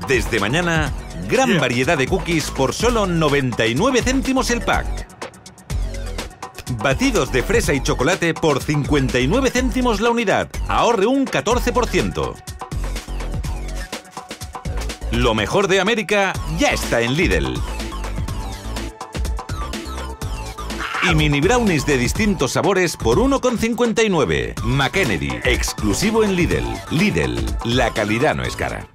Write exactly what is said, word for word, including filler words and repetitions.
Desde mañana, gran yeah. variedad de cookies por solo noventa y nueve céntimos el pack. Batidos de fresa y chocolate por cincuenta y nueve céntimos la unidad. Ahorre un catorce por ciento. Lo mejor de América ya está en Lidl. Y mini brownies de distintos sabores por uno con cincuenta y nueve. McKennedy, exclusivo en Lidl. Lidl, la calidad no es cara.